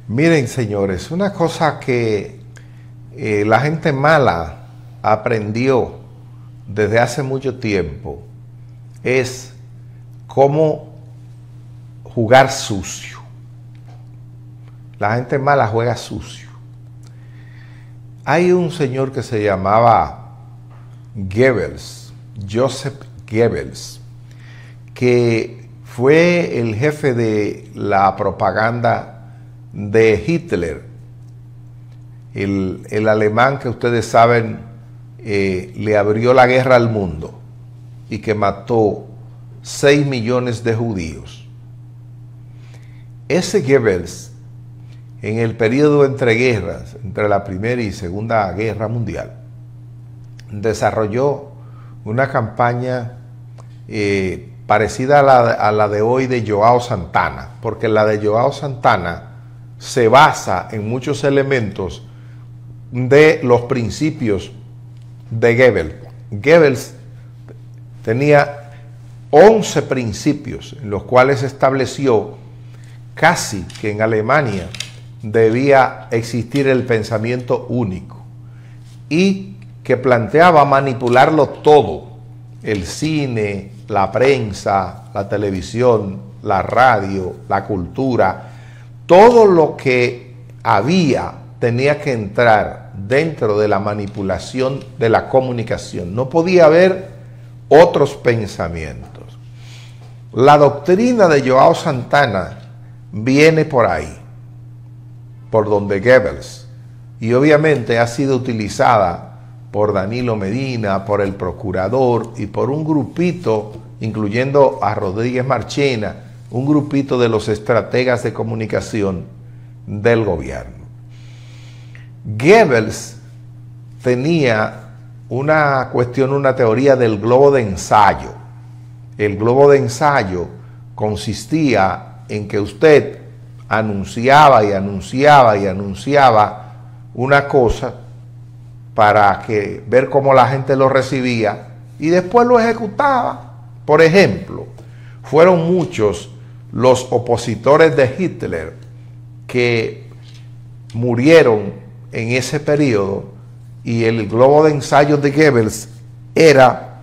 Miren, señores, una cosa que la gente mala aprendió desde hace mucho tiempo es cómo jugar sucio. La gente mala juega sucio. Hay un señor que se llamaba Goebbels, Joseph Goebbels, que fue el jefe de la propaganda de Hitler, el alemán que ustedes saben le abrió la guerra al mundo y que mató 6 millones de judíos. Ese Goebbels, en el periodo entre guerras, entre la Primera y Segunda Guerra Mundial, desarrolló una campaña parecida a la de hoy de Joao Santana, porque la de Joao Santana se basa en muchos elementos de los principios de Goebbels. Goebbels tenía 11 principios en los cuales estableció casi que en Alemania debía existir el pensamiento único y que planteaba manipularlo todo: el cine, la prensa, la televisión, la radio, la cultura. Todo lo que había tenía que entrar dentro de la manipulación de la comunicación. No podía haber otros pensamientos. La doctrina de Joao Santana viene por ahí, por donde Goebbels, y obviamente ha sido utilizada por Danilo Medina, por el procurador y por un grupito, incluyendo a Rodríguez Marchena, un grupito de los estrategas de comunicación del gobierno. Goebbels tenía una teoría del globo de ensayo. El globo de ensayo consistía en que usted anunciaba y anunciaba y anunciaba una cosa para ver cómo la gente lo recibía y después lo ejecutaba. Por ejemplo, fueron muchos los opositores de Hitler que murieron en ese periodo, y el globo de ensayo de Goebbels era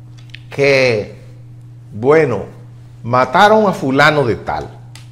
que, bueno, mataron a fulano de tal.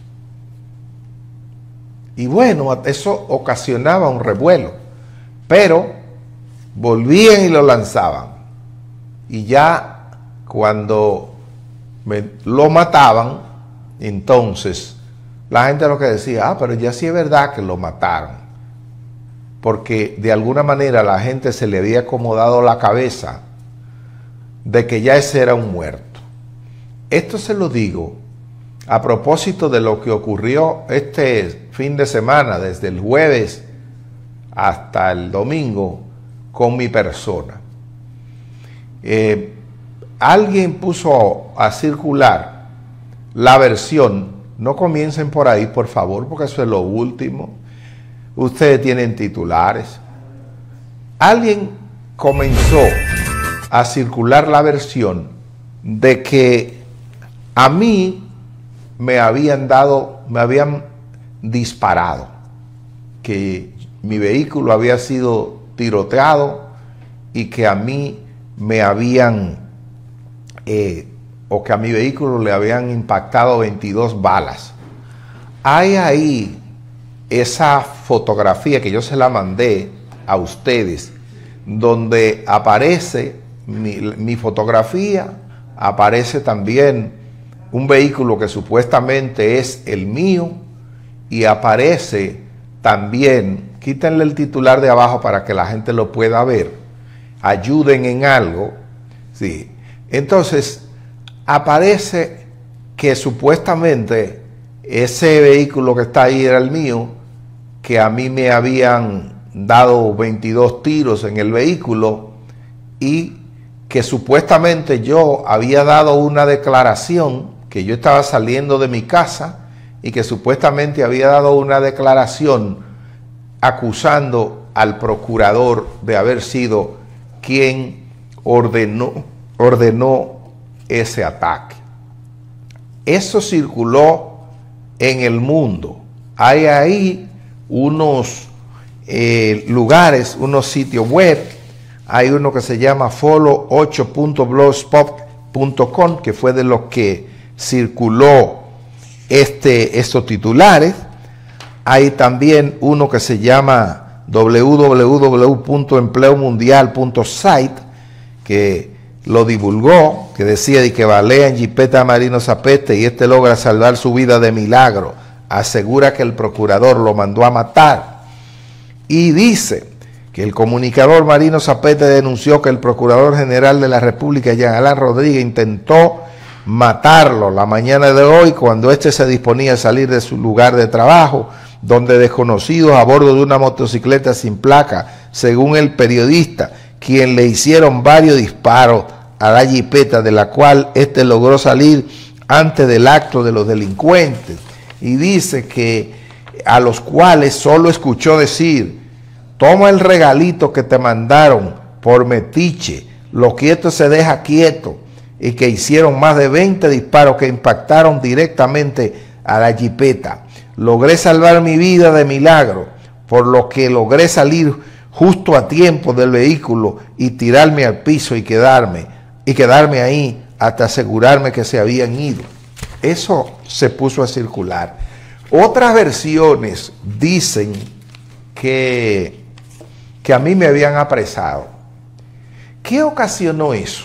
Y bueno, eso ocasionaba un revuelo, pero volvían y lo lanzaban. Y ya cuando lo mataban, entonces la gente lo que decía, pero ya sí es verdad que lo mataron, porque de alguna manera la gente se le había acomodado la cabeza de que ya ese era un muerto. Esto se lo digo a propósito de lo que ocurrió este fin de semana, desde el jueves hasta el domingo, con mi persona. Alguien puso a circular la versión, no comiencen por ahí, por favor, porque eso es lo último. Ustedes tienen titulares. Alguien comenzó a circular la versión de que a mí me habían disparado, que mi vehículo había sido tiroteado y que a mí me habían o que a mi vehículo le habían impactado 22 balas. Hay ahí esa fotografía que yo se la mandé a ustedes, donde aparece mi fotografía, aparece también un vehículo que supuestamente es el mío, y aparece también, quítenle el titular de abajo para que la gente lo pueda ver, ayuden en algo, sí. Entonces aparece que supuestamente ese vehículo que está ahí era el mío, que a mí me habían dado 22 tiros en el vehículo y que supuestamente yo había dado una declaración, que yo estaba saliendo de mi casa y que supuestamente había dado una declaración acusando al procurador de haber sido quien ordenó ese ataque. Eso circuló en el mundo. Hay ahí unos lugares, unos sitios web. Hay uno que se llama follow8.blogspot.com, que fue de los que circuló estos titulares. Hay también uno que se llama www.empleomundial.site, que lo divulgó, que decía de que balean jipeta a Marino Zapete y este logra salvar su vida de milagro. Asegura que el procurador lo mandó a matar. Y dice que el comunicador Marino Zapete denunció que el Procurador General de la República, Jean Alain Rodríguez, intentó matarlo la mañana de hoy cuando éste se disponía a salir de su lugar de trabajo, donde desconocidos a bordo de una motocicleta sin placa, según el periodista, quien le hicieron varios disparos a la jipeta, de la cual éste logró salir antes del acto de los delincuentes. Y dice que a los cuales solo escuchó decir: toma el regalito que te mandaron por metiche, lo quieto se deja quieto, y que hicieron más de 20 disparos que impactaron directamente a la jipeta. Logré salvar mi vida de milagro, por lo que logré salir justo a tiempo del vehículo y tirarme al piso y quedarme ahí hasta asegurarme que se habían ido. Eso se puso a circular. Otras versiones dicen que a mí me habían apresado. ¿Qué ocasionó eso?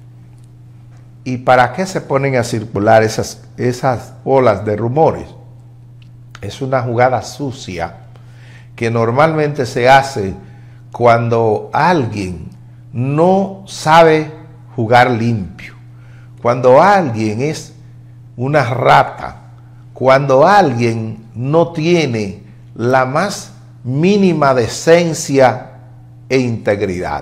¿Y para qué se ponen a circular esas olas de rumores? Es una jugada sucia que normalmente se hace cuando alguien no sabe jugar limpio, cuando alguien es una rata, cuando alguien no tiene la más mínima decencia e integridad.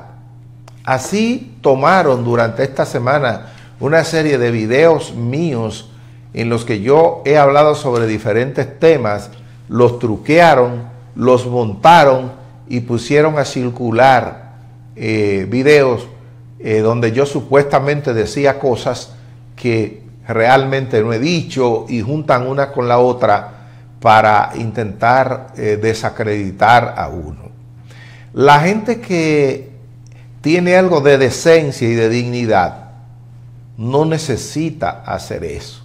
Así tomaron durante esta semana una serie de videos míos en los que yo he hablado sobre diferentes temas, los truquearon, los montaron y pusieron a circular videos donde yo supuestamente decía cosas que realmente no he dicho, y juntan una con la otra para intentar desacreditar a uno. La gente que tiene algo de decencia y de dignidad no necesita hacer eso.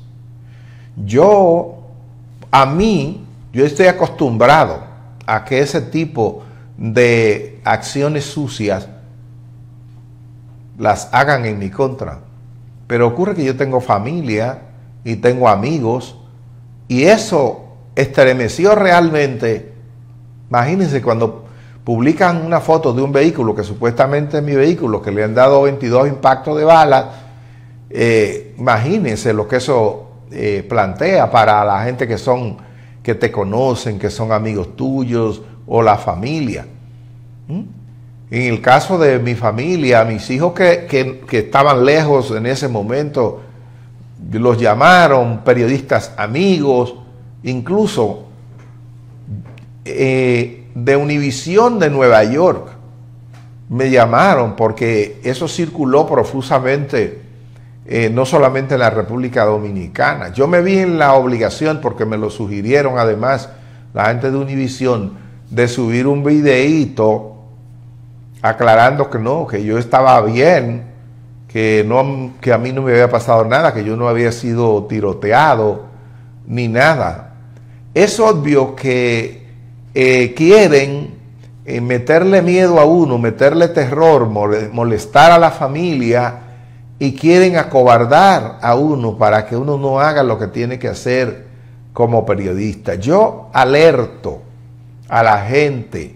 Yo estoy acostumbrado a que ese tipo de acciones sucias las hagan en mi contra. Pero ocurre que yo tengo familia y tengo amigos, y eso estremeció realmente. Imagínense cuando publican una foto de un vehículo que supuestamente es mi vehículo, que le han dado 22 impactos de bala. Imagínense lo que eso plantea para la gente que te conocen, que son amigos tuyos, o la familia. En el caso de mi familia, mis hijos que estaban lejos en ese momento, los llamaron periodistas amigos, incluso de Univisión de Nueva York me llamaron, porque eso circuló profusamente, no solamente en la República Dominicana. Yo me vi en la obligación, porque me lo sugirieron además la gente de Univisión, de subir un videíto aclarando que no, que yo estaba bien, que a mí no me había pasado nada, que yo no había sido tiroteado ni nada. Es obvio que quieren meterle miedo a uno, meterle terror, molestar a la familia, y quieren acobardar a uno para que uno no haga lo que tiene que hacer como periodista. Yo alerto a la gente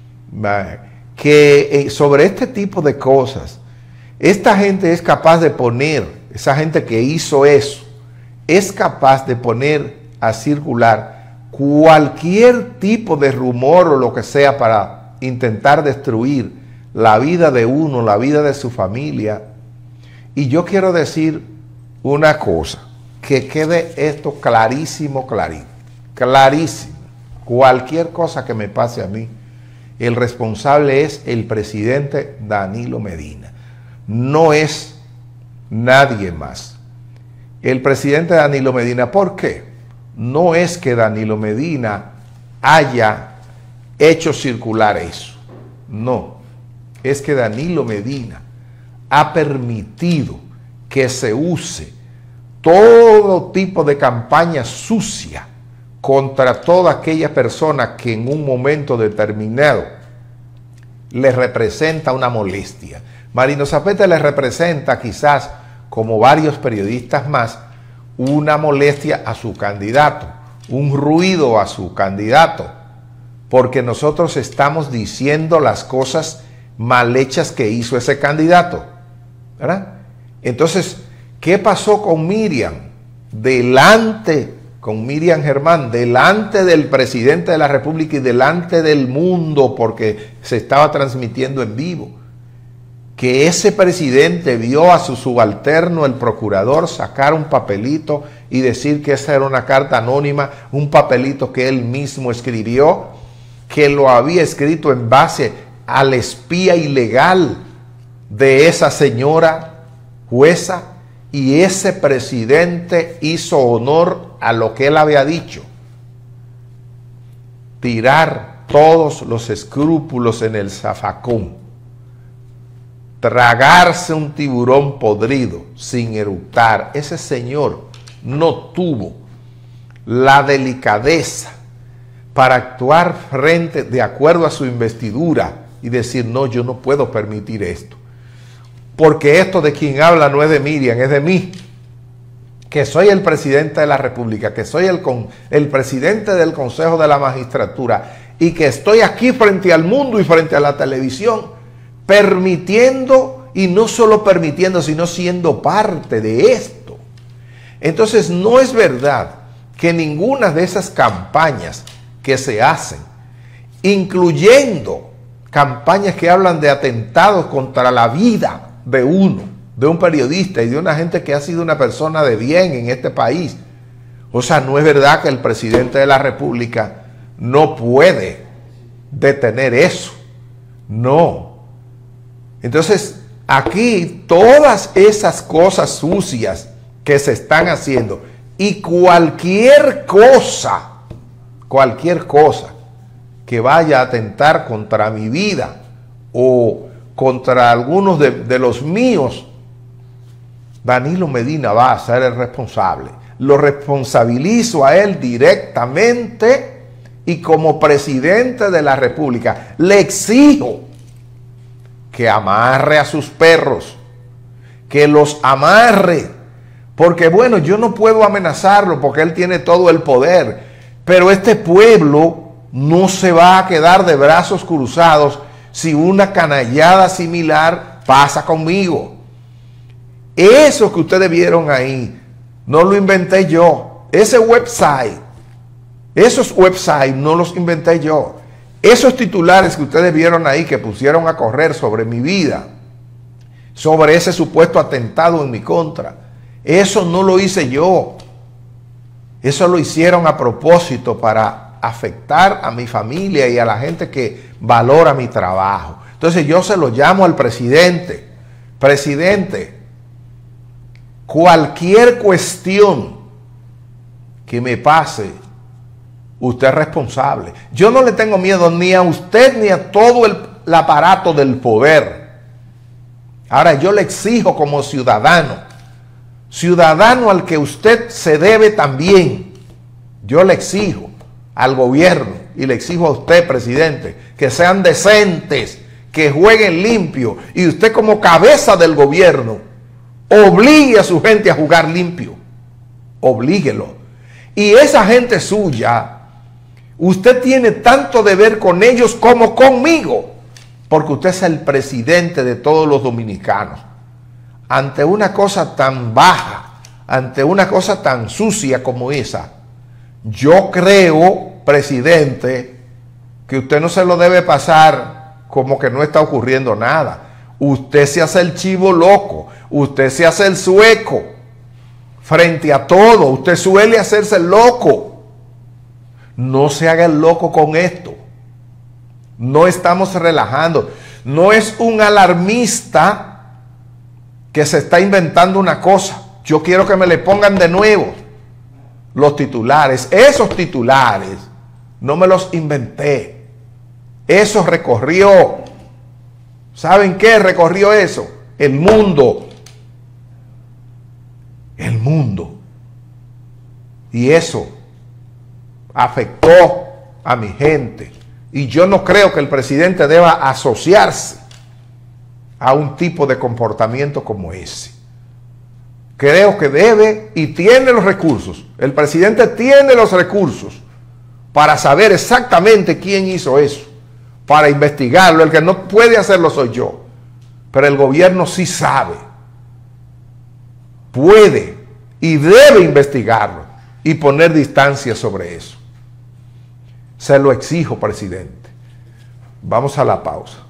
que sobre este tipo de cosas, esta gente es capaz de poner, esa gente que hizo eso, es capaz de poner a circular cualquier tipo de rumor o lo que sea para intentar destruir la vida de uno, la vida de su familia. Y yo quiero decir una cosa, que quede esto clarísimo, clarísimo. Cualquier cosa que me pase a mí, el responsable es el presidente Danilo Medina, no es nadie más. El presidente Danilo Medina, ¿por qué? No es que Danilo Medina haya hecho circular eso. No, es que Danilo Medina ha permitido que se use todo tipo de campaña sucia contra toda aquella persona que en un momento determinado le representa una molestia. Marino Zapete le representa, quizás como varios periodistas más, una molestia a su candidato, un ruido a su candidato, porque nosotros estamos diciendo las cosas mal hechas que hizo ese candidato, ¿verdad? Entonces, ¿qué pasó con Miriam? Con Miriam Germán, delante del presidente de la República y delante del mundo, porque se estaba transmitiendo en vivo, que ese presidente vio a su subalterno, el procurador, sacar un papelito y decir que esa era una carta anónima, un papelito que él mismo escribió, que lo había escrito en base al espía ilegal de esa señora jueza, y ese presidente hizo honor a lo que él había dicho: tirar todos los escrúpulos en el zafacón, tragarse un tiburón podrido sin eructar. Ese señor no tuvo la delicadeza para actuar de acuerdo a su investidura y decir: no, yo no puedo permitir esto, porque esto de quien habla no es de Miriam, es de mí, que soy el presidente de la República, que soy el presidente del Consejo de la Magistratura, y que estoy aquí frente al mundo y frente a la televisión, permitiendo, y no solo permitiendo, sino siendo parte de esto. Entonces, no es verdad que ninguna de esas campañas que se hacen, incluyendo campañas que hablan de atentados contra la vida de un periodista y de una gente que ha sido una persona de bien en este país. O sea, no es verdad que el presidente de la República no puede detener eso. No. Entonces, aquí todas esas cosas sucias que se están haciendo y cualquier cosa que vaya a atentar contra mi vida o contra algunos de los míos, Danilo Medina va a ser el responsable. Lo responsabilizo a él directamente, y como presidente de la República le exijo que amarre a sus perros, que los amarre, porque bueno, yo no puedo amenazarlo porque él tiene todo el poder, pero este pueblo no se va a quedar de brazos cruzados si una canallada similar pasa conmigo. Eso que ustedes vieron ahí, no lo inventé yo. Esos websites no los inventé yo. Esos titulares que ustedes vieron ahí, que pusieron a correr sobre mi vida, sobre ese supuesto atentado en mi contra, eso no lo hice yo. Eso lo hicieron a propósito para afectar a mi familia y a la gente que valora mi trabajo. Entonces yo se lo llamo al presidente: presidente, cualquier cuestión que me pase, usted es responsable. Yo no le tengo miedo ni a usted ni a todo el aparato del poder. Ahora, yo le exijo como ciudadano al que usted se debe también, yo le exijo al gobierno y le exijo a usted, presidente, que sean decentes, que jueguen limpio, y usted como cabeza del gobierno obligue a su gente a jugar limpio. Oblíguelo. Y esa gente suya, usted tiene tanto deber con ellos como conmigo, porque usted es el presidente de todos los dominicanos. Ante una cosa tan baja, ante una cosa tan sucia como esa, yo creo, presidente, que usted no se lo debe pasar como que no está ocurriendo nada. Usted se hace el chivo loco, usted se hace el sueco frente a todo, usted suele hacerse el loco. No se haga el loco con esto. No estamos relajando. No es un alarmista que se está inventando una cosa. Yo quiero que me le pongan de nuevo los titulares. Esos titulares no me los inventé. Eso recorrió. ¿Saben qué recorrió eso? El mundo. El mundo. Y eso afectó a mi gente. Y yo no creo que el presidente deba asociarse a un tipo de comportamiento como ese. Creo que debe y tiene los recursos. El presidente tiene los recursos para saber exactamente quién hizo eso, para investigarlo. El que no puede hacerlo soy yo, pero el gobierno sí sabe, puede y debe investigarlo y poner distancia sobre eso. Se lo exijo, presidente. Vamos a la pausa.